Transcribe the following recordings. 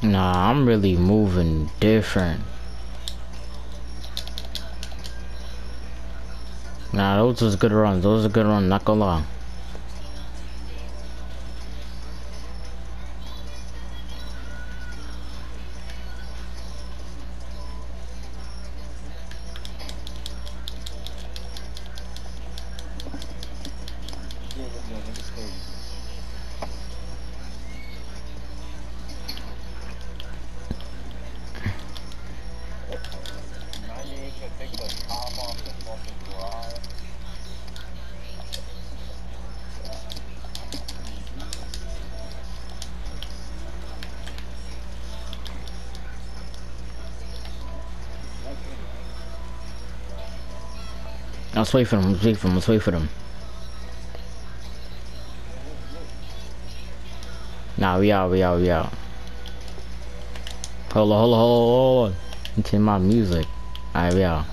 Nah, I'm really moving different. Nah, those was good runs. Those are good runs, not gonna lie. Let's wait for them. Let's wait for them. Let's wait for them. Nah, we out. We out. We out. Hold on. Hold on. Hold on. Into my music. Alright, we out.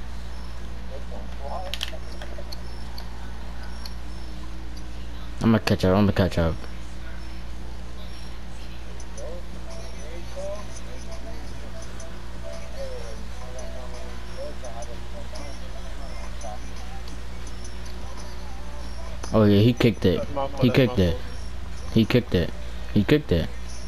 I'm gonna catch up. I'm gonna catch up. Oh yeah, he kicked it. He kicked it. He kicked it. He kicked it.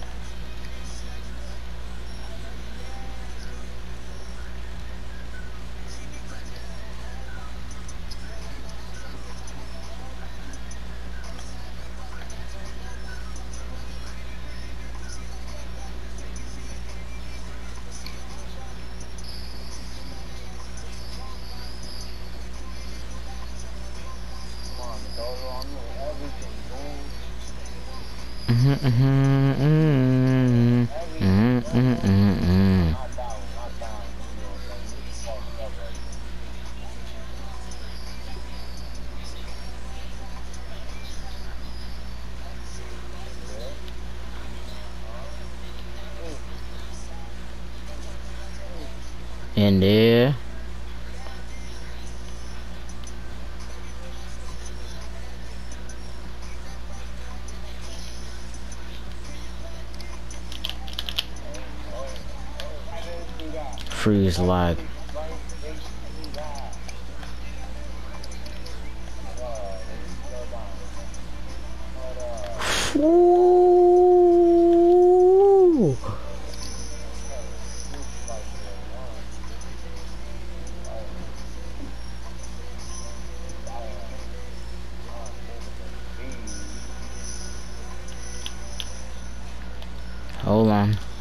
In there. Freeze lag. Ooh. Hold on.